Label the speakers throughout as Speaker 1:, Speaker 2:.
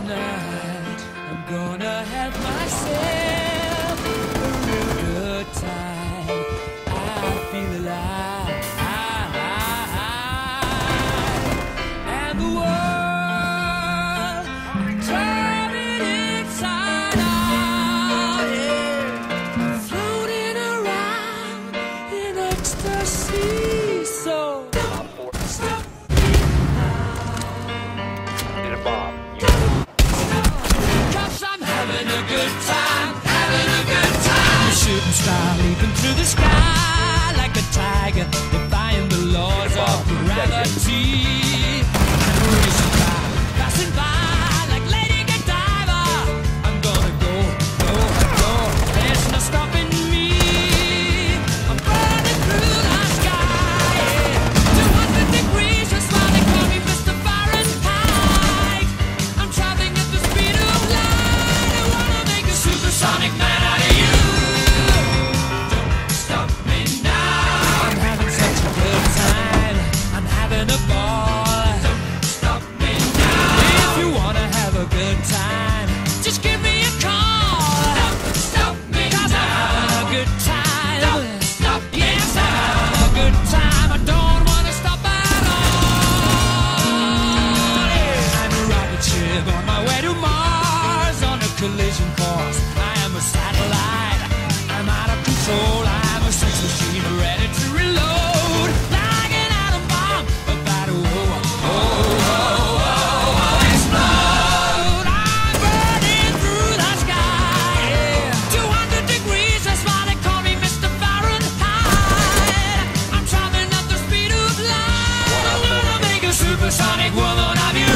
Speaker 1: Tonight I'm gonna have myself a real good time. I feel alive, and the world turning inside out, yeah. Floating around in ecstasy. So stop me now.
Speaker 2: Need a bomb.
Speaker 1: Having a good time, having a good time. A shooting star leaping through the sky like a tiger, defying the laws of gravity. Racing by, passing by like Lady Godiva. I'm gonna go, go, go. There's no stopping me. I'm burning through the sky, 200 degrees, that's why they call me Mr. Fahrenheit. I'm traveling at the speed of light. Supersonic man out of you. Don't stop me now. I'm having such a good time. I'm having a ball. Don't stop me now. If you wanna have a good time, just give me a call. Don't stop me now. 'Cause I'm having a good time. Don't stop me now. Yes, I'm having a good time. I don't wanna stop at all. Yeah. I'm a rocket ship on my way to Mars on a collision course. Satellite, I'm out of control. I'm a sex machine ready to reload, like an atom bomb about to explode. I'm burning through the sky, yeah. 200 degrees, that's why they call me Mr. Fahrenheit. I'm traveling at the speed of light. I'm gonna make a supersonic woman of you.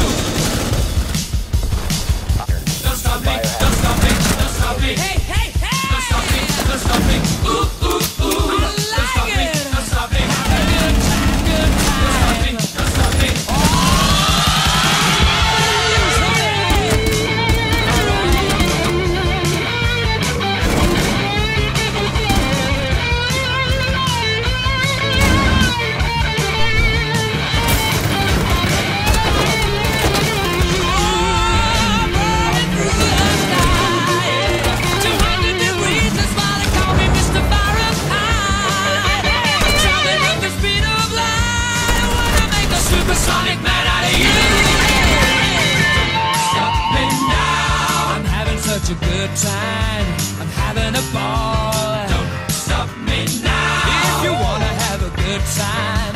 Speaker 1: Don't stop me, don't stop me, don't stop me. Hey, hey, hey! Don't stop me, don't stop me. Ooh, ooh, ooh. I like don't stop me, don't stop me. Have a good time, good time. Don't stop me, don't stop me. Supersonic man out of you. Stop me now. I'm having such a good time. I'm having a ball. Don't stop me now. If you wanna have a good time,